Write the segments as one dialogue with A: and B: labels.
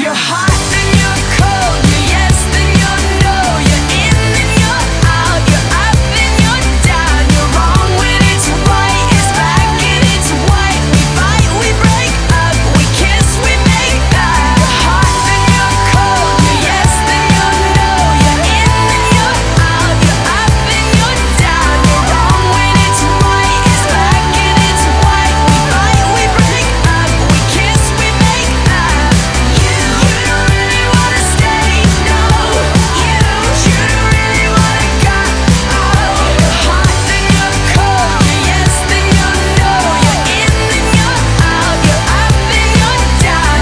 A: You're hot, then you're cold. You're yes, then you're no. You're in, then you're out. You're up, then you're down. You're wrong when it's right. It's black and it's white. We fight, we break up. We kiss, we make that. You're hot, then you're cold. You're yes, then you're no. You're in, then you're out. You're up, then you're down. You're wrong when it's right. It's black and it's white. We fight, we break up. We kiss, we make that. You don't really wanna stay, no. You don't really wanna go. You're hot, then you're cold. You're yes, then you're no. You're in, then you're out. You're up, then you're down.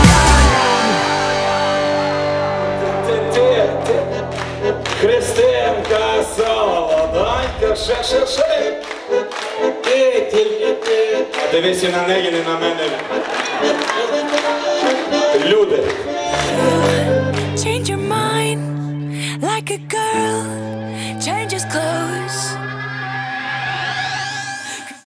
B: Христинка, солодонька, ше. Ти, тільки ти. А дивися на неї, не на мене. Люди.
A: Change your mind like a girl changes clothes.